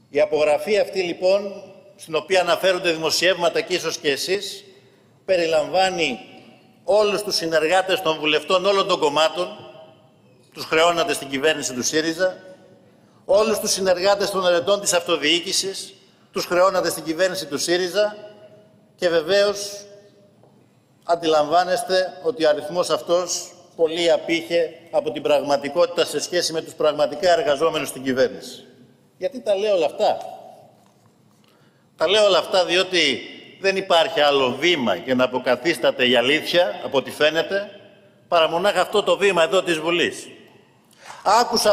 Η απογραφή αυτή λοιπόν, στην οποία αναφέρονται δημοσιεύματα και ίσως και εσείς, περιλαμβάνει όλους τους συνεργάτες των βουλευτών όλων των κομμάτων, τους χρεώνατε στην κυβέρνηση του ΣΥΡΙΖΑ, όλους τους συνεργάτες των ερετών της αυτοδιοίκησης, τους χρεώνατε στην κυβέρνηση του ΣΥΡΙΖΑ και βεβαίως αντιλαμβάνεστε ότι ο αριθμός αυτός πολύ απήχε από την πραγματικότητα σε σχέση με τους πραγματικά εργαζόμενους στην κυβέρνηση. Γιατί τα λέω όλα αυτά? Τα λέω όλα αυτά διότι δεν υπάρχει άλλο βήμα για να αποκαθίσταται η αλήθεια, από ό,τι φαίνεται, παρά μονάχα αυτό το βήμα εδώ της Βουλής. Άκουσα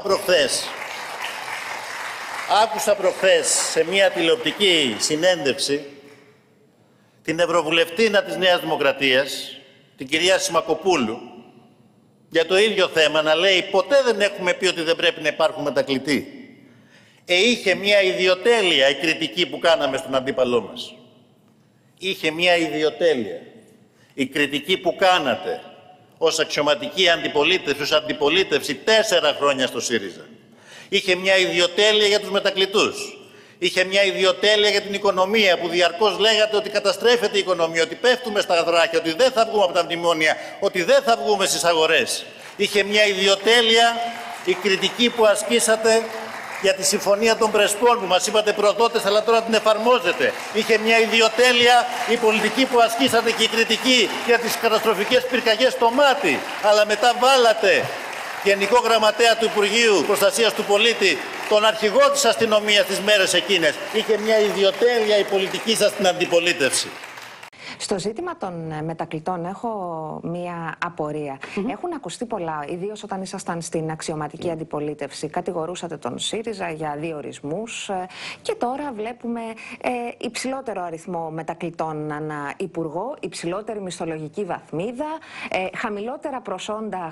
προχθές σε μια τηλεοπτική συνέντευξη την Ευρωβουλευτήνα της Νέας Δημοκρατίας, την κυρία Σιμακοπούλου, για το ίδιο θέμα να λέει «Ποτέ δεν έχουμε πει ότι δεν πρέπει να υπάρχουν μετακλητοί». Είχε μια ιδιοτέλεια η κριτική που κάναμε στον αντίπαλό μας. Είχε μια ιδιοτέλεια. Η κριτική που κάνατε ως αξιωματική αντιπολίτευση, ως αντιπολίτευση 4 χρόνια στο ΣΥΡΙΖΑ. Είχε μια ιδιοτέλεια για τους μετακλητούς. Είχε μια ιδιοτέλεια για την οικονομία που διαρκώς λέγατε ότι καταστρέφεται η οικονομία, ότι πέφτουμε στα δράκια, ότι δεν θα βγούμε από τα μνημόνια, ότι δεν θα βγούμε στις αγορές. Είχε μια ιδιοτέλεια η κριτική που ασκήσατε για τη Συμφωνία των Πρεσπών που μας είπατε προδότες, αλλά τώρα την εφαρμόζετε. Είχε μια ιδιοτέλεια η πολιτική που ασκήσατε και η κριτική για τις καταστροφικές πυρκαγιές στο Μάτι, αλλά μετά βάλατε Γενικό Γραμματέα του Υπουργείου Προστασίας του Πολίτη, τον αρχηγό της αστυνομίας τις μέρες εκείνες. Είχε μια ιδιοτέλεια η πολιτική σας στην αντιπολίτευση. Στο ζήτημα των μετακλητών έχω μία απορία. Έχουν ακουστεί πολλά, ιδίως όταν ήσασταν στην αξιωματική αντιπολίτευση. Κατηγορούσατε τον ΣΥΡΙΖΑ για διορισμούς και τώρα βλέπουμε υψηλότερο αριθμό μετακλητών ανά υπουργό, υψηλότερη μισθολογική βαθμίδα, χαμηλότερα προσόντα,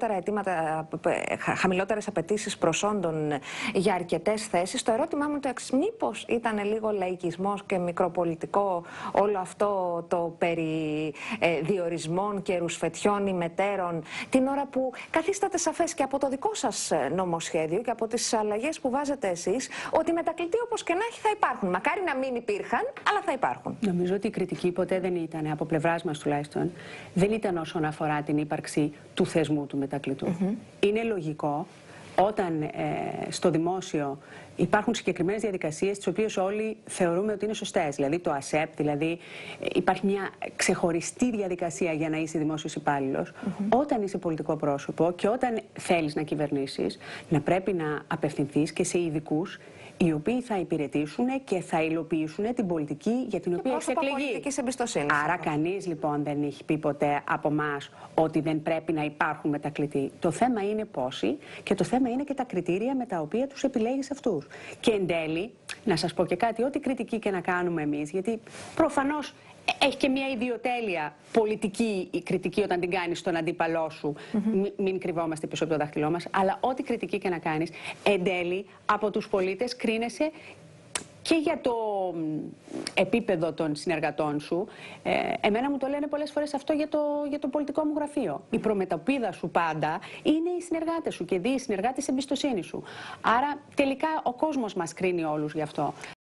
χαμηλότερες απαιτήσεις προσόντων για αρκετές θέσεις. Το ερώτημά μου είναι μήπως ήταν λίγο λαϊκισμός και μικροπολιτικό όλο αυτό το περί διορισμών και ρουσφετιών ημετέρων, την ώρα που καθίσταται σαφές και από το δικό σας νομοσχέδιο και από τις αλλαγές που βάζετε εσείς, ότι μετακλητοί όπως και να έχει θα υπάρχουν. Μακάρι να μην υπήρχαν, αλλά θα υπάρχουν. Νομίζω ότι η κριτική ποτέ δεν ήταν, από πλευράς μας τουλάχιστον, δεν ήταν όσον αφορά την ύπαρξη του θεσμού του μετακλητού. Είναι λογικό όταν στο δημόσιο υπάρχουν συγκεκριμένες διαδικασίες τις οποίες όλοι θεωρούμε ότι είναι σωστές. Δηλαδή το ΑΣΕΠ, δηλαδή υπάρχει μια ξεχωριστή διαδικασία για να είσαι δημόσιος υπάλληλος. Όταν είσαι πολιτικό πρόσωπο και όταν θέλεις να κυβερνήσεις, να πρέπει να απευθυνθείς και σε ειδικούς οι οποίοι θα υπηρετήσουν και θα υλοποιήσουν την πολιτική για την οποία έχει εκλεγεί. Άρα κανείς λοιπόν δεν έχει πει ποτέ από εμάς ότι δεν πρέπει να υπάρχουν μετακλητοί. Το θέμα είναι πόσοι και το θέμα είναι και τα κριτήρια με τα οποία τους επιλέγεις αυτούς. Και εν τέλει, να σας πω και κάτι, ό,τι κριτική και να κάνουμε εμείς, γιατί προφανώς έχει και μια ιδιοτέλεια πολιτική η κριτική όταν την κάνεις στον αντίπαλό σου. Μην κρυβόμαστε πίσω από το δάχτυλό μας. Αλλά ό,τι κριτική και να κάνεις, εν τέλει από τους πολίτες κρίνεσαι και για το επίπεδο των συνεργατών σου. Εμένα μου το λένε πολλές φορές αυτό για το πολιτικό μου γραφείο. Η προμετωπίδα σου πάντα είναι οι συνεργάτες σου και οι συνεργάτες εμπιστοσύνη σου. Άρα τελικά ο κόσμος μας κρίνει όλους γι' αυτό.